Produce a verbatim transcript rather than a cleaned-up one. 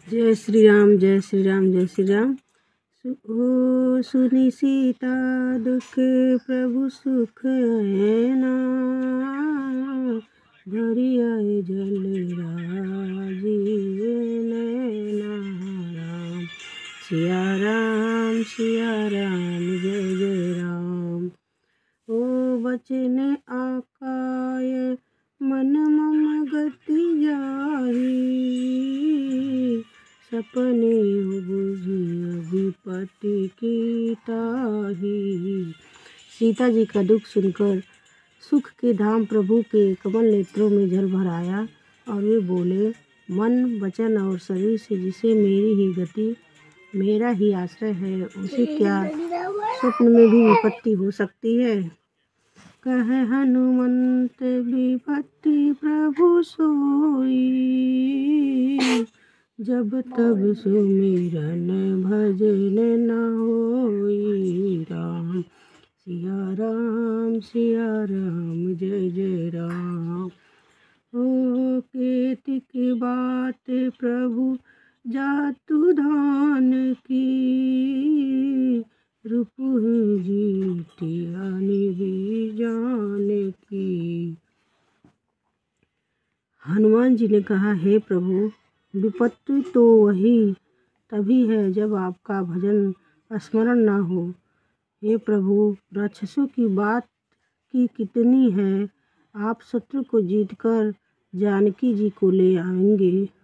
जय श्री राम, जय श्री राम, जय श्री राम। ओ सुनी सीता दुख प्रभु सुख ऐना, धरि आए जल राजीव नैना। राम सिया राम, सिया राम, जय जय राम। ओ बचन आकाय मन मम गति जाहि, सपने बुझि विपत्ति की ताहि। सीता जी का दुख सुनकर सुख के धाम प्रभु के कमल नेत्रों में जल भर आया और वे बोले, मन वचन और शरीर से जिसे मेरी ही गति, मेरा ही आश्रय है, उसे क्या स्वप्न में भी विपत्ति हो सकती है। कहे हनुमंत विपत्ति प्रभु सोई, जब तब सुमिरन भजन न होई। राम सिया राम, सिया राम, जय जय राम। ओ केतिक बात प्रभु जातु धान की, रुपुहि जीठिया निभि जान की। हनुमान जी ने कहा, हे प्रभु, विपत्ति तो वही तभी है जब आपका भजन स्मरण न हो। हे प्रभु, राक्षसों की बात की कितनी है, आप शत्रु को जीतकर जानकी जी को ले आएंगे।